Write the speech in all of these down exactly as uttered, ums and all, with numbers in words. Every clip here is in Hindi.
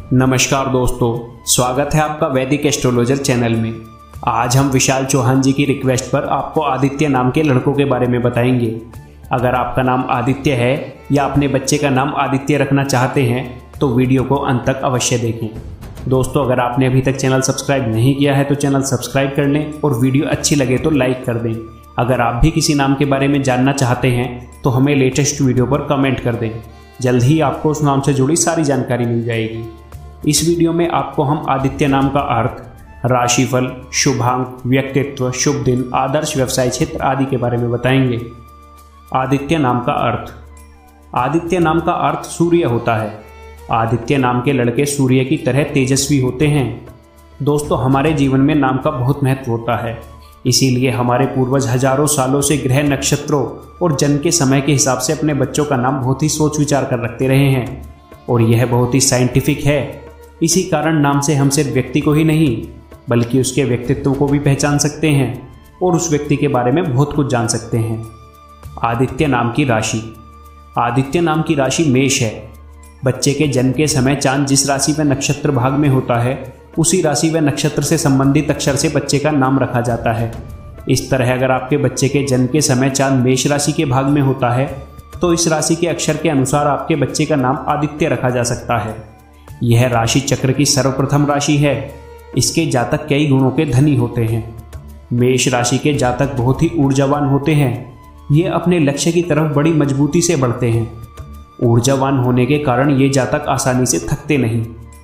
नमस्कार दोस्तों, स्वागत है आपका वैदिक एस्ट्रोलॉजर चैनल में। आज हम विशाल चौहान जी की रिक्वेस्ट पर आपको आदित्य नाम के लड़कों के बारे में बताएंगे। अगर आपका नाम आदित्य है या अपने बच्चे का नाम आदित्य रखना चाहते हैं तो वीडियो को अंत तक अवश्य देखें। दोस्तों, अगर आपने अभी तक चैनल सब्सक्राइब नहीं किया है तो चैनल सब्सक्राइब कर लें और वीडियो अच्छी लगे तो लाइक कर दें। अगर आप भी किसी नाम के बारे में जानना चाहते हैं तो हमें लेटेस्ट वीडियो पर कमेंट कर दें। जल्द ही आपको उस नाम से जुड़ी सारी जानकारी मिल जाएगी। इस वीडियो में आपको हम आदित्य नाम का अर्थ, राशिफल, शुभांक, व्यक्तित्व, शुभ दिन, आदर्श व्यवसाय क्षेत्र आदि के बारे में बताएंगे। आदित्य नाम का अर्थ। आदित्य नाम का अर्थ सूर्य होता है। आदित्य नाम के लड़के सूर्य की तरह तेजस्वी होते हैं। दोस्तों, हमारे जीवन में नाम का बहुत महत्व होता है, इसीलिए हमारे पूर्वज हजारों सालों से ग्रह, नक्षत्रों और जन्म के समय के हिसाब से अपने बच्चों का नाम बहुत ही सोच विचार कर रखते रहे हैं और यह बहुत ही साइंटिफिक है। इसी कारण नाम से हम सिर्फ व्यक्ति को ही नहीं बल्कि उसके व्यक्तित्व को भी पहचान सकते हैं और उस व्यक्ति के बारे में बहुत कुछ जान सकते हैं। आदित्य नाम की राशि। आदित्य नाम की राशि मेष है। बच्चे के जन्म के समय चांद जिस राशि व नक्षत्र भाग में होता है उसी राशि व नक्षत्र से संबंधित अक्षर से बच्चे का नाम रखा जाता है। इस तरह अगर आपके बच्चे के जन्म के समय चांद मेष राशि के भाग में होता है तो इस राशि के अक्षर के अनुसार आपके बच्चे का नाम आदित्य रखा जा सकता है। यह राशि चक्र की सर्वप्रथम राशि है। इसके जातक कई गुणों के धनी होते हैं। मेष राशि के जातक बहुत ही ऊर्जावान होते हैं। ये अपने लक्ष्य की तरफ बड़ी मजबूती से बढ़ते हैं। ऊर्जावान होने के कारण ये जातक आसानी से थकते नहीं।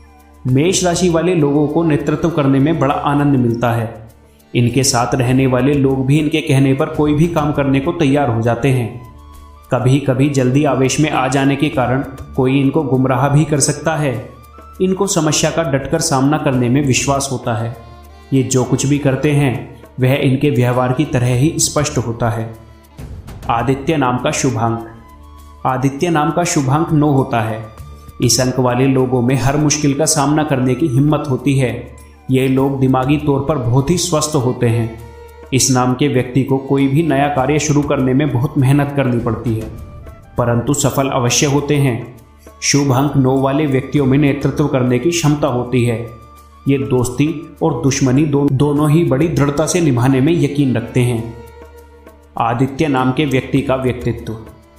मेष राशि वाले लोगों को नेतृत्व करने में बड़ा आनंद मिलता है। इनके साथ रहने वाले लोग भी इनके कहने पर कोई भी काम करने को तैयार हो जाते हैं। कभी कभी जल्दी आवेश में आ जाने के कारण कोई इनको गुमराह भी कर सकता है। इनको समस्या का डटकर सामना करने में विश्वास होता है। ये जो कुछ भी करते हैं वह इनके व्यवहार की तरह ही स्पष्ट होता है। आदित्य नाम का शुभांक। आदित्य नाम का शुभांक नौ होता है। इस अंक वाले लोगों में हर मुश्किल का सामना करने की हिम्मत होती है। ये लोग दिमागी तौर पर बहुत ही स्वस्थ होते हैं। इस नाम के व्यक्ति को कोई भी नया कार्य शुरू करने में बहुत मेहनत करनी पड़ती है, परंतु सफल अवश्य होते हैं। शुभ अंक नौ वाले व्यक्तियों में नेतृत्व करने की क्षमता होती है। ये दोस्ती और दुश्मनी दो, दोनों ही बड़ी दृढ़ता से निभाने में यकीन रखते हैं। आदित्य नाम के व्यक्ति का व्यक्तित्व।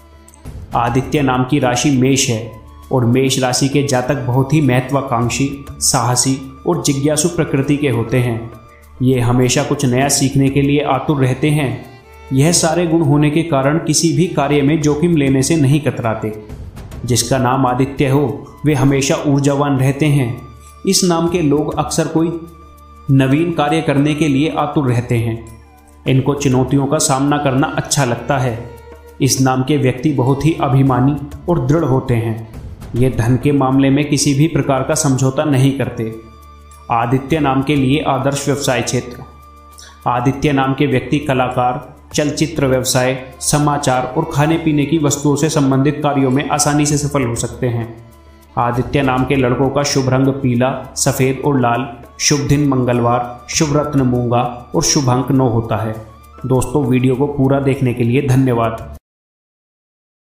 आदित्य नाम की राशि मेष है और मेष राशि के जातक बहुत ही महत्वाकांक्षी, साहसी और जिज्ञासु प्रकृति के होते हैं। ये हमेशा कुछ नया सीखने के लिए आतुर रहते हैं। यह सारे गुण होने के कारण किसी भी कार्य में जोखिम लेने से नहीं कतराते। जिसका नाम आदित्य हो वे हमेशा ऊर्जावान रहते हैं। इस नाम के लोग अक्सर कोई नवीन कार्य करने के लिए आतुर रहते हैं। इनको चुनौतियों का सामना करना अच्छा लगता है। इस नाम के व्यक्ति बहुत ही अभिमानी और दृढ़ होते हैं। ये धन के मामले में किसी भी प्रकार का समझौता नहीं करते। आदित्य नाम के लिए आदर्श व्यवसाय क्षेत्र। आदित्य नाम के व्यक्ति कलाकार, चलचित्र व्यवसाय, समाचार और खाने पीने की वस्तुओं से संबंधित कार्यों में आसानी से सफल हो सकते हैं। आदित्य नाम के लड़कों का शुभ रंग पीला, सफ़ेद और लाल, शुभ दिन मंगलवार, शुभ रत्न मूंगा और शुभ अंक नौ होता है। दोस्तों, वीडियो को पूरा देखने के लिए धन्यवाद।